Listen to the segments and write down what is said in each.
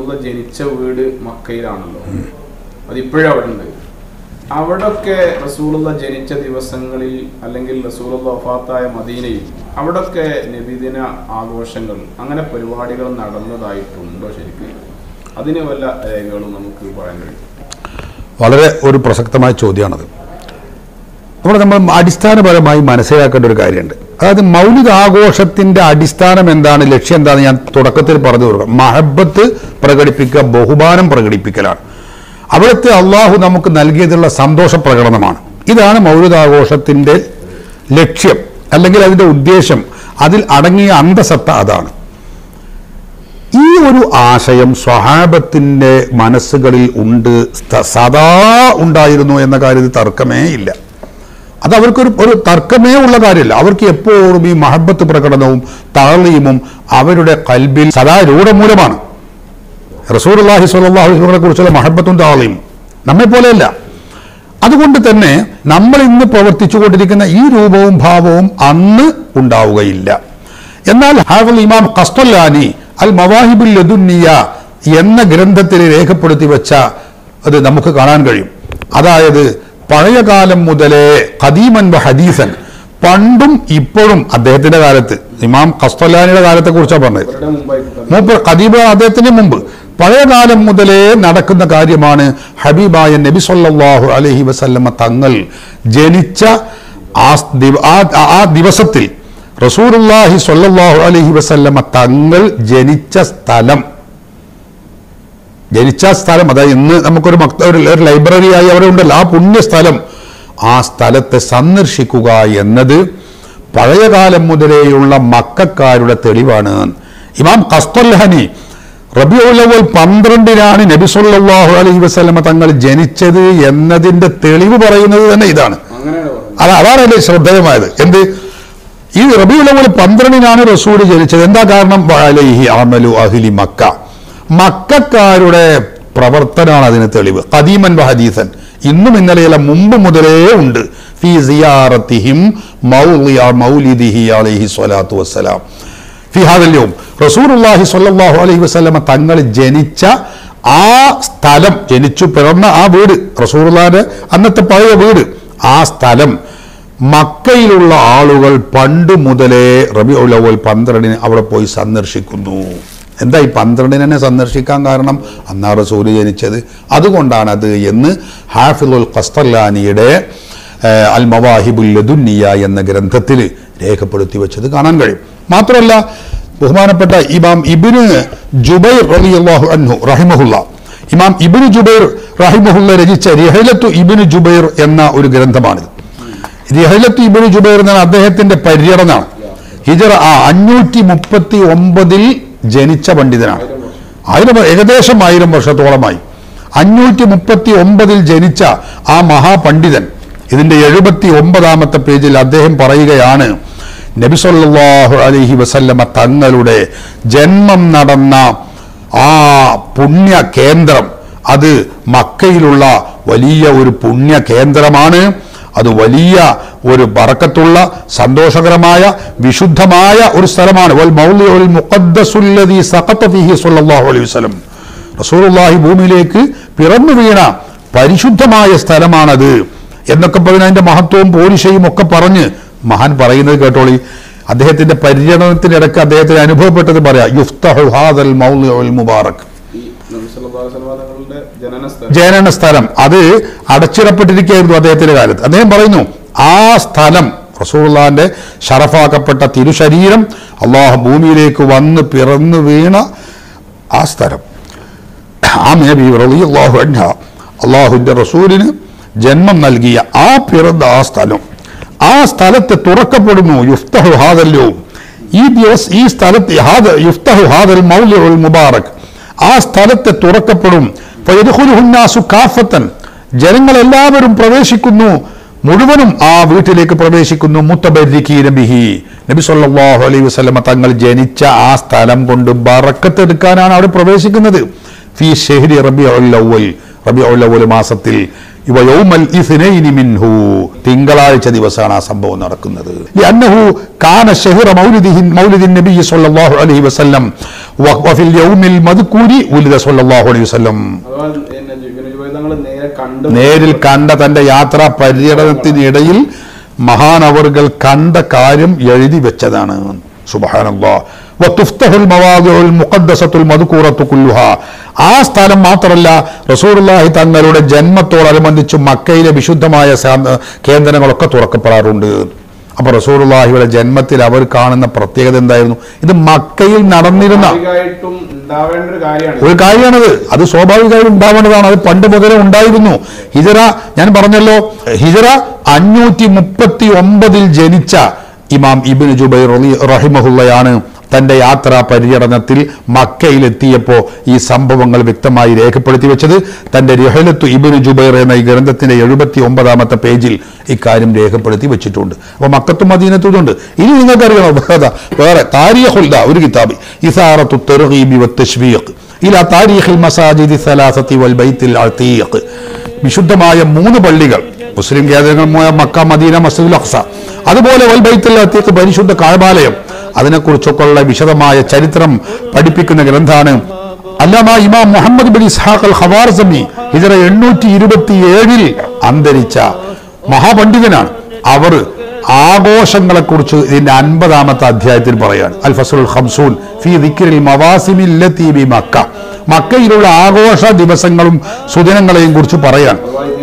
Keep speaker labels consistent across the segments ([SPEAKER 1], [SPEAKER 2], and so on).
[SPEAKER 1] റസൂലുള്ള ജനിച്ച വീട് മക്കയിലാണല്ലോ, അതിപ്പോഴും അവിടെ ഉണ്ട്. അവിടൊക്കെ റസൂലുള്ള ജനിച്ച ദിവസങ്ങളിൽ അല്ലെങ്കിൽ റസൂലുള്ള വഫാത്തായ മദീനയിൽ അവിടൊക്കെ നബിദിന ആഘോഷങ്ങൾ അങ്ങനെ പരിപാടികൾ നടന്നതായിട്ടുണ്ടോ? ശരിക്കും അതിന് വല്ല രേഖകളും നമുക്ക് പറയാൻ കഴിയും?
[SPEAKER 2] വളരെ ഒരു പ്രസക്തമായ ചോദ്യമാണത്. നമ്മൾ അടിസ്ഥാനപരമായി മനസ്സിലാക്കേണ്ട ഒരു കാര്യമുണ്ട്. അതായത് മൗലിദ് ആഘോഷത്തിന്റെ അടിസ്ഥാനം എന്താണ്, ലക്ഷ്യം എന്താണെന്ന് ഞാൻ തുടക്കത്തിൽ പറഞ്ഞു കൊടുക്കാം. മഹബത്ത് പ്രകടിപ്പിക്കുക, ബഹുമാനം പ്രകടിപ്പിക്കലാണ്. അവിടുത്തെ അള്ളാഹു നമുക്ക് നൽകിയതുള്ള സന്തോഷ പ്രകടനമാണ്. ഇതാണ് മൗലിദ് ആഘോഷത്തിന്റെ ലക്ഷ്യം അല്ലെങ്കിൽ അതിന്റെ ഉദ്ദേശം. അതിൽ അടങ്ങിയ അന്തസത്ത അതാണ്. ഈ ഒരു ആശയം സ്വഹാബത്തിന്റെ മനസ്സുകളിൽ ഉണ്ട്, സദാ ഉണ്ടായിരുന്നു എന്ന കാര്യത്തിൽ തർക്കമേ ഇല്ല. അത് അവർക്കൊരു തർക്കമേ ഉള്ള കാര്യമില്ല. അവർക്ക് എപ്പോഴും ഈ മഹബത്ത് പ്രകടനവും തഅലീമും അവരുടെ ഖൽബിൽ സദാ രൂഢമൂലമാണ്. റസൂലുള്ളാഹി സ്വല്ലല്ലാഹു അലൈഹി വസല്ലമയെ കുറിച്ചുള്ള മഹബത്തും തഅലീമും നമ്മെ പോലെയല്ല. അതുകൊണ്ട് തന്നെ നമ്മൾ ഇന്ന് പ്രവർത്തിച്ചു കൊണ്ടിരിക്കുന്ന ഈ രൂപവും ഭാവവും അന്ന് ഉണ്ടാവുകയില്ല. എന്നാൽ ഹാഫിൾ ഇമാം ഖസ്തലാനി അൽ മവാഹിബുൽ ലദുന്നിയ എന്ന ഗ്രന്ഥത്തിൽ രേഖപ്പെടുത്തി വെച്ച അത് നമുക്ക് കാണാൻ കഴിയും. അതായത് പഴയ കാലം മുതലേ ഖദീമൻ വ ഹദീസൻ, പണ്ടും ഇപ്പോഴും, അദ്ദേഹത്തിന്റെ കാലത്ത്, ഇമാം ഖസ്തലാനിയുടെ കാലത്തെ കുറിച്ചാണ് പറഞ്ഞത്. ഖദീബ് അദ്ദേഹത്തിന് മുമ്പ് പഴയ കാലം മുതലേ നടക്കുന്ന കാര്യമാണ്. ഹബീബായ നബി സല്ലല്ലാഹു അലൈഹി വസല്ലമ തങ്ങൾ ജനിച്ച ആ ദിവസത്തിൽ റസൂലുള്ളാഹി സ്വല്ലല്ലാഹു അലൈഹി വസല്ലമ തങ്ങൾ ജനിച്ച സ്ഥലം, അതായത് ഇന്ന് നമുക്കൊരു ഒരു ലൈബ്രറിയായി അവിടെ ഉണ്ടല്ലോ, ആ പുണ്യസ്ഥലം, ആ സ്ഥലത്തെ സന്ദർശിക്കുക എന്നത് പഴയകാലം മുതലേയുള്ള മക്കക്കാരുടെ തെളിവാണ്. ഇമാം ഖസ്തലാനി റബീഉൽ അവ്വൽ 12-നാണ് നബി സല്ലല്ലാഹു അലൈഹി വസല്ലമ തങ്ങൾ ജനിച്ചത് എന്നതിന്റെ തെളിവ് പറയുന്നത് തന്നെ ഇതാണ്. അതാണ് ശ്രദ്ധേയമായത്. എന്ത്, ഈ റബീഉൽ അവ്വൽ 12-നാണ് റസൂൽ ജനിച്ചത്. എന്താ കാരണം? അലൈഹി അമലു അഹ്ലി മക്ക, മക്കക്കാരുടെ പ്രവർത്തനമാണ് അതിന് തെളിവ്. ഖദീമൻ വ ഹദീസൻ, ഇന്നും ഇന്നലെയല്ല, മുമ്പ് മുതലേ ഉണ്ട്. ഫീ സിയാറത്തിഹിം മൗളിഅ മൗലിദിഹി അലൈഹി സ്വലാത്തു വസ്സലാം ഫീ ഹാദൽ യൗം. റസൂലുള്ളാഹി സ്വല്ലല്ലാഹു അലൈഹി വസല്ലമ തങ്ങൾ ജനിച്ച ആ സ്ഥലം, ജനിച്ചു പിറന്ന ആ വീട്, റസൂലുള്ളാഹിന്റെ അന്നത്തെ പഴയ വീട്, ആ സ്ഥലം മക്കയിലുള്ള ആളുകൾ പണ്ട് മുതലേ റബീഉൽ അവ്വൽ 12-ന് അവിടെ പോയി സന്ദർശിക്കുന്നു. എന്താ ഈ 12-ന് തന്നെ സന്ദർശിക്കാൻ കാരണം? അന്നാ റസൂൽ ജനിച്ചത്, അതുകൊണ്ടാണത് എന്ന് ഹാഫിളുൽ ഖസ്തലാനിയുടെ അൽ മവാഹിബുൽ ലദുന്നിയ എന്ന ഗ്രന്ഥത്തിൽ രേഖപ്പെടുത്തി വെച്ചത് കാണാൻ കഴിയും. മാത്രമല്ല, ബഹുമാനപ്പെട്ട ഇമാം ഇബ്നു ജുബൈർ റളിയല്ലാഹു അൻഹു റഹിമഹുല്ല, ഇമാം ഇബ്നു ജുബൈർ റഹിമഹുല്ല രചിച്ച റിഹ്ലത്തു ഇബ്നു ജുബൈർ എന്ന ഒരു ഗ്രന്ഥമാണിത്. റിഹ്ലത്തു ഇബ്നു ജുബൈർ എന്ന അദ്ദേഹത്തിന്റെ പര്യടനമാണ്. ഹിജറ 539 ജനിച്ച പണ്ഡിതനാണ്. ഏകദേശം 1000 വർഷത്തോളമായി. 539 ജനിച്ച ആ മഹാപണ്ഡിതൻ ഇതിന്റെ 79-ാമത്തെ പേജിൽ അദ്ദേഹം പറയുകയാണ്, നബി സല്ലല്ലാഹു അലൈഹി വസല്ലമ തങ്ങളുടെ ജന്മം നടന്ന ആ പുണ്യ കേന്ദ്രം, അത് മക്കയിലുള്ള വലിയ ഒരു പുണ്യ കേന്ദ്രമാണ്. അത് വലിയ ഒരു ബറക്കത്തുള്ള, സന്തോഷകരമായ, വിശുദ്ധമായ ഒരു സ്ഥലമാണ്. വൽ മൗളിഉൽ മുഖദ്ദസുല്ലദീ സഖത ഫീഹി സ്വല്ലല്ലാഹു അലൈഹി വസല്ലം, റസൂലുള്ളാഹി ഭൂമിയിലേക്ക് പിറന്നു വീണ പരിശുദ്ധമായ സ്ഥലമാണത് എന്നൊക്കെ പറഞ്ഞ് അതിന്റെ മഹത്വവും പോരിശയും ഒക്കെ പറഞ്ഞ് മഹാൻ പറയുന്നത് കേട്ടോളി. അദ്ദേഹത്തിന്റെ പര്യടനത്തിനിടയ്ക്ക് അദ്ദേഹത്തിന് അനുഭവപ്പെട്ടത് പറയാം. യുഫ്തഹു ഹാദൽ മൗളിഉൽ മുബാറക്, ജനന സ്ഥലം അത് അടച്ചിടപ്പെട്ടിരിക്കുകയായിരുന്നു അദ്ദേഹത്തിന്റെ കാലത്ത്. അദ്ദേഹം പറയുന്നു, ആ സ്ഥലം, റസൂലുള്ളാഹിന്റെ ഷറഫാക്കപ്പെട്ട തിരുശരീരം അള്ളാഹു ഭൂമിയിലേക്ക് വന്ന് പിറന്നു വീണ ആ സ്ഥലം, ആമിന റളിയല്ലാഹു അൻഹ അള്ളാഹുവിന്റെ റസൂലിന് ജന്മം നൽകിയ ആ പിറന്ന ആ സ്ഥലം, ആ സ്ഥലത്ത് തുറക്കപ്പെടുന്നു. യുഫ്തഹു ഹാദൽ യൗം, ഈ സ്ഥലത്ത് യുഫ്തഹു ഹാദൽ മൗളിഉൽ മുബാറക്, ആ സ്ഥലത്തെ തുറക്കപ്പെടും. ഫയദ്ഖുലുഹു നാസു കാഫത്തൻ, ജനങ്ങളെല്ലാവരും പ്രവേശിക്കുന്നു, മുഴുവനും ആ വീട്ടിലേക്ക് പ്രവേശിക്കുന്നു. മുത്തബർരികീന ബിഹി, നബി സല്ലല്ലാഹു അലൈഹി വസല്ലമ തങ്ങൾ ജനിച്ച ആ സ്ഥലം കൊണ്ട് ബറക്കത്ത് എടുക്കാനാണ് അവിടെ പ്രവേശിക്കുന്നത്. ഫീ ഷഹ്രി റബീഉൽ അവ്വൽ, റബീഉൽ അവ്വൽ മാസത്തിൽ യൗമൽ ഇസ്നൈനി മിൻഹു, തിങ്കളാഴ്ച ദിവസമാണ് ആ സംഭവം നടക്കുന്നത്. ലഅന്നഹു കാന ശഹ്റ മൗലിദിൻ നബി സ്വല്ലല്ലാഹു അലൈഹി വസല്ലം വഫിൽ യൗമിൽ മദ്കൂരി ഉലിദ സ്വല്ലല്ലാഹു അലൈഹി വസല്ലം. നേരിൽ കണ്ട തന്റെ യാത്രാ പര്യടനത്തിനിടയിൽ മഹാനവറുകൾ കണ്ട കാര്യം എഴുതി വെച്ചതാണ്. സുബ്ഹാനല്ലാഹ്. വതുഫ്തഹുൽ മവാദിഉൽ മുഖദ്ദസത്തുൽ മദ്കൂറത്തു കുല്ലുഹാ, ആ സ്ഥലം മാത്രമല്ല റസൂലുള്ളാഹി തങ്ങളുടെ ജന്മത്തോടനുബന്ധിച്ച് മക്കയിലെ വിശുദ്ധമായ കേന്ദ്രങ്ങളൊക്കെ തുറക്കപ്പെടാറുണ്ട്. അപ്പൊ റസൂലുള്ളാഹിയുടെ ജന്മത്തിൽ അവർ കാണുന്ന പ്രത്യേകത എന്തായിരുന്നു? ഇത് മക്കയിൽ നടന്നിരുന്ന ഒരു കാര്യമാണത്. അത് സ്വാഭാവികമായും ഉണ്ടാവേണ്ടതാണ്. അത് പണ്ട് മുതലേ ഉണ്ടായിരുന്നു. ഹിജറ, ഞാൻ പറഞ്ഞല്ലോ, ഹിജറ 539 ജനിച്ച ഇമാം ഇബ്നു ജുബൈർ റഹിമഹുള്ളയാണ് തന്റെ യാത്രാ പര്യടനത്തിൽ മക്കയിലെത്തിയപ്പോൾ ഈ സംഭവങ്ങൾ വ്യക്തമായി രേഖപ്പെടുത്തി വെച്ചത്. തന്റെ റിഹലത്തു ഇബ്നു ജുബൈർ എന്ന ഈ ഗ്രന്ഥത്തിന്റെ 79ാമത്തെ പേജിൽ ഇക്കാര്യം രേഖപ്പെടുത്തി വെച്ചിട്ടുണ്ട്. അപ്പൊ മക്കത്തും മദീനത്തുണ്ട്. ഇനി നിങ്ങൾക്കറിയണം വേറെ താരീഖുൽ ഒരു കിതാബ് ഇസാറത്തു തർഗീബി വത്തശ്വീഖ് ഇലാ താരീഖിൽ മസാജിദി സലാസത്തി വൽ ബൈത്തുൽ അതീഖ്, വിശുദ്ധമായ 3 പള്ളികൾ, മുസ്ലിം കേന്ദ്രങ്ങളായ മക്ക, മദീന, മസ്ജിദുൽ അഖ്സ, അതുപോലെ വൽ ബൈത്തുൽ അതീഖ് പരിശുദ്ധ കഅബാലയം, അതിനെക്കുറിച്ചൊക്കെയുള്ള വിശദമായ ചരിത്രം പഠിപ്പിക്കുന്ന ഗ്രന്ഥാണ് അല്ലാമ ഇമാം Muhammad bin Ishaq al Khwarizmi ഹിജറ 827 അന്തരിച്ച മഹാപണ്ഡിതനാണ്. അവർ ആഘോഷങ്ങളെക്കുറിച്ച് ഇതിന്റെ 50ാമത്തെ അധ്യായത്തിൽ പറയാണ്. അൽ ഫസ്ലുൽ ഖംസൂൻ ഫീ ദിക്രിൽ മവാസിമിൽ ലത്തി ബി മക്ക, മക്കയിലുള്ള ആഘോഷ ദിവസങ്ങളും സുദിനങ്ങളെയും കുറിച്ച് പറയാൻ.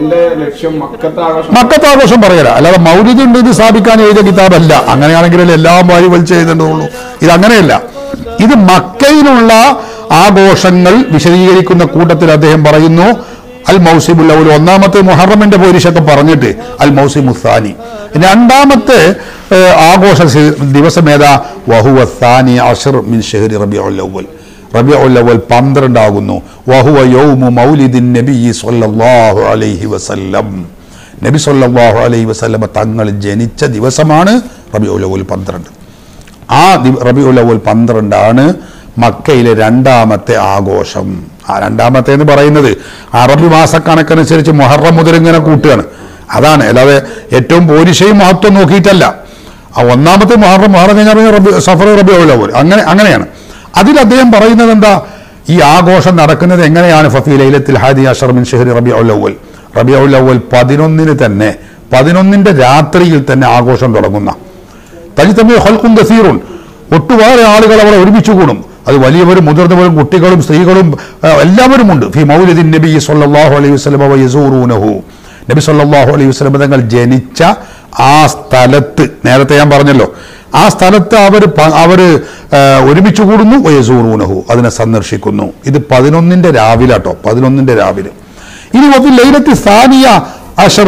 [SPEAKER 2] മക്കത്തെ ആഘോഷം പറയല, അല്ലാതെ മൗലിദ് ഉണ്ട് ഇത് സ്ഥാപിക്കാൻ എഴുതിയ കിതാബല്ല. അങ്ങനെയാണെങ്കിലും എല്ലാം വാരി വലിച്ച് എഴുതേണ്ടതുള്ളൂ. ഇത് അങ്ങനെയല്ല. ഇത് മക്കയിലുള്ള ആഘോഷങ്ങൾ വിശദീകരിക്കുന്ന കൂട്ടത്തിൽ അദ്ദേഹം പറയുന്നു അൽ മൗസിമുൽ അവ്വൽ, ഒന്നാമത്തെ മുഹറമിന്റെ പോരിശൊക്കെ പറഞ്ഞിട്ട് അൽ മൗസിമു സാനി, രണ്ടാമത്തെ ആഘോഷ ദിവസം ഏതാ? വഹുവ സാനി അശ്ർ മിൻ ശഹ്രി റബീഉൽ അവ്വൽ, റബീഉൽ അവ്വൽ 12 ആകുന്നു. വഹുവ യൗമു മൗലിദിൻ നബി സ്വല്ലല്ലാഹു അലൈഹി വസല്ലം, നബി സ്വല്ലല്ലാഹു അലൈഹി വസല്ലം തങ്ങൾ ജനിച്ച ദിവസമാണ് റബീഉൽ അവ്വൽ 12. ആ റബീഉൽ അവ്വൽ 12 ആണ് മക്കയിലെ 2ാമത്തെ ആഘോഷം. ആ 2ാമത്തെ എന്ന് പറയുന്നത് അറബി മാസക്കണക്കനുസരിച്ച് മുഹറം മുതൽ ഇങ്ങനെ കൂട്ടുകയാണ്. അതാണ്, അല്ലാതെ ഏറ്റവും പോരിശയും മഹത്വം നോക്കിയിട്ടല്ല. ആ 1ാമത്തെ മുഹറം കഴിഞ്ഞാൽ സഫർ റബീഉൽ അവ്വൽ, അങ്ങനെയാണ്. അതിൽ അദ്ദേഹം പറയുന്നത് എന്താ? ഈ ആഘോഷം നടക്കുന്നത് എങ്ങനെയാണ്? ഫഫീ ലൈലത്തിൽ ഹാദി അശർ മിൻ ശഹ്രി റബീഉൽ അവ്വൽ, റബീഉൽ അവ്വൽ 11 തന്നെ, 11ന്റെ രാത്രിയിൽ തന്നെ ആഘോഷം തുടങ്ങുന്ന തജിതമി ഖൽഖുൻ കസീറുൻ, ഒട്ടുപാട് ആളുകൾ അവിടെ ഒരുമിച്ച് കൂടും. അത് വലിയവരും മുതിർന്നവരും കുട്ടികളും സ്ത്രീകളും എല്ലാവരുമുണ്ട്. ഫി മൗലിദിൻ നബി സ്വല്ലല്ലാഹു അലൈഹി വസല്ലം വയസൂറൂനഹു, നബി സ്വല്ലല്ലാഹു അലൈഹി വസല്ലം തങ്ങൾ ജനിച്ച ആ സ്ഥലത്ത്, നേരത്തെ ഞാൻ പറഞ്ഞല്ലോ, ആ സ്ഥലത്ത് അവർ ഒരുമിച്ച് കൂടുന്നു. വയസൂറൂനഹു, അതിനെ സന്ദർശിക്കുന്നു. ഇത് 11ന്റെ രാവിലാട്ടോ, 11ന്റെ രാവിലെ. ഇനി ലൈലത്തി സാനിയ അശർ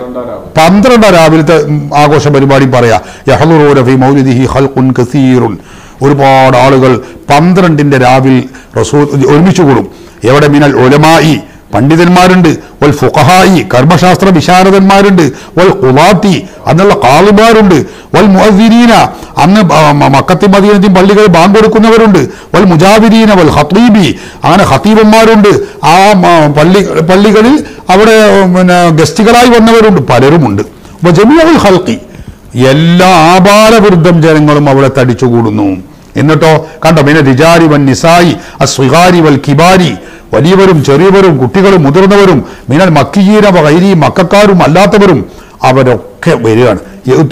[SPEAKER 2] 12 രാവിലത്തെ ആഘോഷ പരിപാടി പറയാ. യഹ്ളുറൂന ഫീ മൗലിദിഹി ഖൽഖുൻ കസീറുൻ, ഒരുപാട് ആളുകൾ 12ന്റെ രാവിൽ റസൂൽ ഒരുമിച്ച് കൂടും. എവിടെ? മിനൽ ഉലമായി, പണ്ഡിതന്മാരുണ്ട്, വൽ ഫുഖഹായി, കർമ്മശാസ്ത്ര വിശാരദന്മാരുണ്ട്, വൽ ഖുളാത്തി, അന്നുള്ള ഖാളിമാരുണ്ട്, വൽ മുഅദ്ദിനീന, അന്ന് മക്കത്തി മദീനത്തിൽ പള്ളികൾ ബാങ്ക് കൊടുക്കുന്നവരുണ്ട്, വൽ മുജാവിരീന വൽ ഖതീബി, അങ്ങനെ ഖതീബന്മാരുണ്ട്. ആ പള്ളികളിൽ അവിടെ ഗസ്റ്റുകളായി വന്നവരുണ്ട്, പലരുമുണ്ട്. ജമീഉൽ ഖൽഖി, എല്ലാ ആബാലവൃദ്ധം ജനങ്ങളും അവിടെ തടിച്ചുകൂടുന്നു. എന്നിട്ടോ കണ്ടോ, പിന്നെ റിജാരി വൻ നിസായി അസ്വിഗാരി വൽ കിബാരി, വലിയവരും ചെറിയവരും കുട്ടികളും മുതിർന്നവരും, മിനൽ മക്കിയീന വഗൈരി, മക്കക്കാരും അല്ലാത്തവരും, അവരൊക്കെ വരികയാണ്.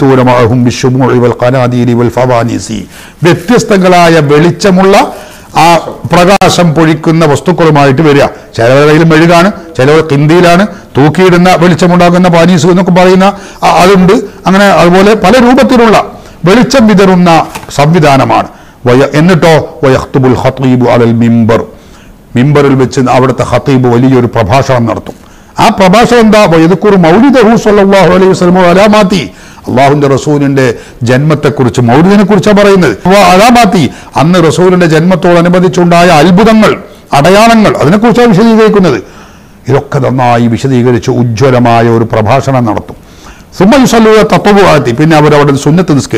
[SPEAKER 2] വ്യത്യസ്തങ്ങളായ വെളിച്ചമുള്ള ആ പ്രകാശം പൊഴിക്കുന്ന വസ്തുക്കളുമായിട്ട് വരിക. ചിലവരുടെ കയ്യിൽ മെഴുകാണ്, ചിലവർ കിന്തിയിലാണ്, തൂക്കിയിടുന്ന വെളിച്ചമുണ്ടാകുന്ന പാനീസ് എന്നൊക്കെ പറയുന്ന അതുണ്ട്. അങ്ങനെ അതുപോലെ പല രൂപത്തിലുള്ള വെളിച്ചം വിതറുന്ന സംവിധാനമാണ്. എന്നിട്ടോ വയഖ്തുബുൽ ഖതീബു അലൽ മിമ്പർ, മിമ്പറിൽ വെച്ച് അവിടുത്തെ ഖതീബ് വലിയൊരു പ്രഭാഷണം നടത്തും. ആ പ്രഭാഷണം എന്താ? വയദ്കുറു മൗലിദഹു സ്വല്ലല്ലാഹു അലൈഹി വസല്ലം അലാമാത്തി, അള്ളാഹുവിന്റെ റസൂലിന്റെ ജന്മത്തെക്കുറിച്ച്, മൗലിദിനെ കുറിച്ചാണ് പറയുന്നത്. അലാമാത്തി, അന്ന് റസൂലിന്റെ ജന്മത്തോടനുബന്ധിച്ചുണ്ടായ അത്ഭുതങ്ങൾ, അടയാളങ്ങൾ, അതിനെക്കുറിച്ചാണ് വിശദീകരിക്കുന്നത്. ഇതൊക്കെ നന്നായി വിശദീകരിച്ച് ഉജ്ജ്വലമായ ഒരു പ്രഭാഷണം നടത്തും. സുമ്മ യുസല്ലൂന തത്വബുആത്തി, പിന്നെ അവരവിടെ സുന്നത്ത് നിസ്കരിക്കും.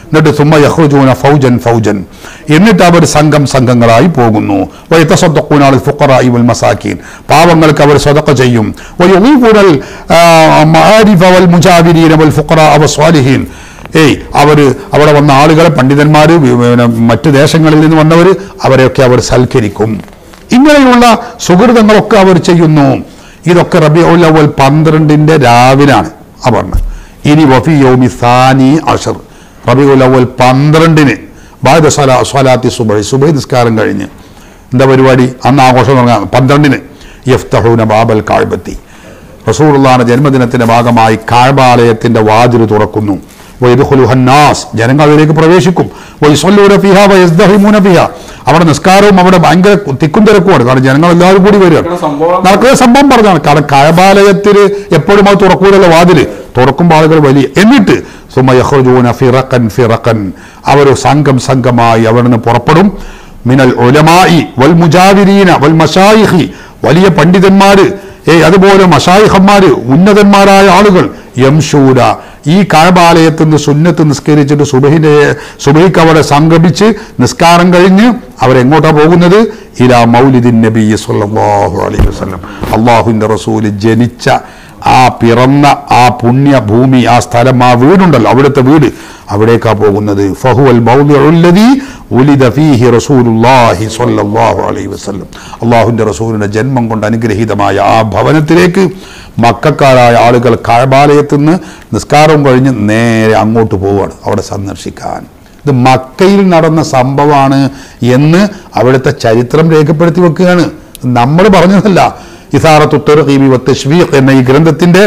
[SPEAKER 2] എന്നിട്ട് സുമ്മ യഖ്റുജൂന ഫൗജൻ ഫൗജൻ, എന്നിട്ട് അവർ സംഘങ്ങളായി പോകുന്നു. വയതസദ്ദഖൂന അലൽ ഫുഖറാഇ വൽ മസാകീൻ, പാവങ്ങൾക്ക് അവർ സദഖ ചെയ്യും. വയുളീഫുനൽ മആരിഫ വൽ മുജാവിരീന വൽ ഫുഖറാഅ വസ്വാലിഹീൻ, അവർ അവിടെ വന്ന ആളുകളെ, പണ്ഡിതന്മാർ, മറ്റു ദേശങ്ങളിൽ നിന്ന് വന്നവർ, അവരെയൊക്കെ അവർ സൽക്കരിക്കും. ഇങ്ങനെയുള്ള സുഹൃതങ്ങളൊക്കെ അവർ ചെയ്യുന്നു. ഇതൊക്കെ റബീഉൽ അവ്വൽ 12 രാവിലാണ് പറഞ്ഞത്. ഇനി വഫി യൗമി സാനി അശർ, റബീഉൽ അവ്വൽ 12 ബഅദ സ്വലാത്തി സുബഹി നിസ്കാരം കഴിഞ്ഞ് എന്താ പരിപാടി? അന്ന് ആഘോഷം തുടങ്ങാം. 12 യഫ്തഹൂന ബാബൽ കഅബത്തി, റസൂലുള്ളാഹിന്റെ ജന്മദിനത്തിന്റെ ഭാഗമായി കഅബാലയത്തിന്റെ വാതിൽ തുറക്കുന്നു. വയദ്ഖുലുഹന്നാസ്, ജനങ്ങൾ അതിലേക്ക് പ്രവേശിക്കും. വയസ്വല്ലൂന ഫിഹാ വയസ്ദഹിമൂന ഫിഹാ, അവിടെ നിസ്കാരവും അവിടെ ഭയങ്കര തിക്കും തിരക്കുമാണ്. കാരണം ജനങ്ങൾ എല്ലാവരും കൂടി വരിക. നടക്കുന്ന സംഭവം പറഞ്ഞാണ്. കാരണം കഅബാലയത്തിൽ എപ്പോഴും അത് തുറക്കൂലല്ലോ, വാതിൽ തുറക്കുമ്പോൾ ആളുകൾ വലിയ. എന്നിട്ട് സുമ്മ യഖ്റുജൂന ഫിറഖൻ ഫിറഖൻ, അവർ സംഘമായി അവിടെ നിന്ന് പുറപ്പെടും. മിനൽ ഉലമായി വൽ മുജാവിരീന വൽ മശായിഖി, വലിയ പണ്ഡിതന്മാര്, അതുപോലെ മശായിഖന്മാര്, ഉന്നതന്മാരായ ആളുകൾ, യംശൂര, ഈ കഅബാലയത്തിൽ നിന്ന് സുന്നത്ത് നിസ്കരിച്ചിട്ട് സുബഹിക്ക് അവിടെ സംഗമിച്ച് നിസ്കാരം കഴിഞ്ഞ് അവരെങ്ങോട്ടാ പോകുന്നത്? ഇലാ മൗലിദിൻ നബി സ്വല്ലല്ലാഹു അലൈഹി വസല്ലം, അല്ലാഹുവിന്റെ റസൂല് ജനിച്ച ആ പിറന്ന ആ പുണ്യഭൂമി, ആ സ്ഥലം, ആ വീടുണ്ടല്ലോ, അവിടുത്തെ വീട്, അവിടേക്കാ പോകുന്നത്. ഫഹുവൽ മൗദിഉല്ലദീ ഉലിദ ഫീഹി റസൂലുള്ളാഹി സ്വല്ലല്ലാഹു അലൈഹി വസല്ലം, അല്ലാഹുവിന്റെ റസൂലിന്റെ ജന്മം കൊണ്ട് അനുഗ്രഹീതമായ ആ ഭവനത്തിലേക്ക് മക്കക്കാരായ ആളുകൾ കഅബാലയത്തിൽ നിന്ന് നിസ്കാരം കഴിഞ്ഞ് നേരെ അങ്ങോട്ട് പോവുകയാണ് അവിടെ സന്ദർശിക്കാൻ. ഇത് മക്കയിൽ നടന്ന സംഭവമാണ് എന്ന് അവിടുത്തെ ചരിത്രം രേഖപ്പെടുത്തി വെക്കുകയാണ്, നമ്മൾ പറഞ്ഞതല്ല. ഇസാറത്തു തർഗീബി വത്തശ്വീഖ് എന്ന ഈ ഗ്രന്ഥത്തിന്റെ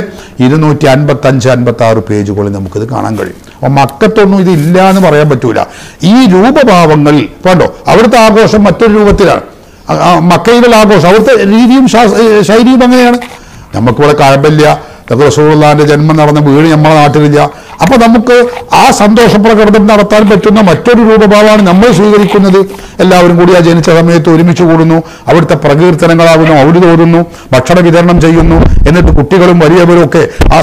[SPEAKER 2] 255-56 പേജുകളിൽ നമുക്കിത് കാണാൻ കഴിയും. അപ്പോൾ മക്കത്തൊന്നും ഇതില്ല എന്ന് പറയാൻ പറ്റൂല. ഈ രൂപഭാവങ്ങൾ കണ്ടോ, അവിടുത്തെ ആഘോഷം മറ്റൊരു രൂപത്തിലാണ്. മക്കയിലുള്ള ആഘോഷം, അവിടുത്തെ രീതിയും ശൈലിയും അങ്ങനെയാണ്. നമുക്കിവിടെ കഅബയില്ല, റസൂലുള്ളാഹിന്റെ ജന്മം നടന്ന വീട് നമ്മുടെ നാട്ടിലില്ല. അപ്പൊ നമുക്ക് ആ സന്തോഷ പ്രകടനം നടത്താൻ പറ്റുന്ന മറ്റൊരു രൂപഭാവമാണ് നമ്മൾ സ്വീകരിക്കുന്നത്. എല്ലാവരും കൂടി ആ ജനിച്ച സമയത്ത് ഒരുമിച്ച് കൂടുന്നു, അവിടുത്തെ പ്രകീർത്തനങ്ങളാകുന്നു, മൗലിദ് ഓതുന്നു, ഭക്ഷണ വിതരണം ചെയ്യുന്നു. എന്നിട്ട് കുട്ടികളും വലിയവരും ഒക്കെ ആ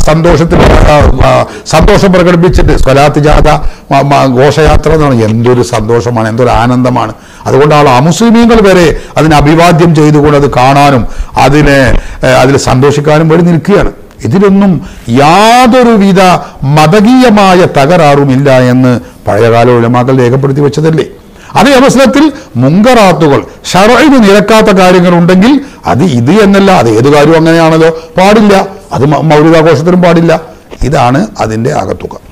[SPEAKER 2] സന്തോഷം പ്രകടിപ്പിച്ചിട്ട് സ്വലാത്ത് ജാഥ, ഘോഷയാത്ര എന്നാണ്. എന്തൊരു സന്തോഷമാണ്, എന്തൊരു ആനന്ദമാണ്. അതുകൊണ്ടാണ് അമുസ്ലിമീങ്ങൾ വരെ അതിനെ അഭിവാദ്യം ചെയ്തുകൊണ്ട് അത് കാണാനും അതിൽ സന്തോഷിക്കാനും വേണ്ടി നിൽക്കുകയാണ്. ഇതിലൊന്നും യാതൊരുവിധ മതകീയമായ തകരാറുമില്ല എന്ന് പഴയകാല ഉലമാക്കൾ രേഖപ്പെടുത്തി വെച്ചതല്ലേ. അതേ അവസരത്തിൽ മുങ്കറാത്തുകൾ, ശർഇന് നിരക്കാത്ത കാര്യങ്ങളുണ്ടെങ്കിൽ അത് ഇത് എന്നല്ല, അത് ഏത് കാര്യവും അങ്ങനെയാണല്ലോ, പാടില്ല. അത് മൗലിദാഘോഷത്തിനും പാടില്ല. ഇതാണ് അതിൻ്റെ ആകത്തുക.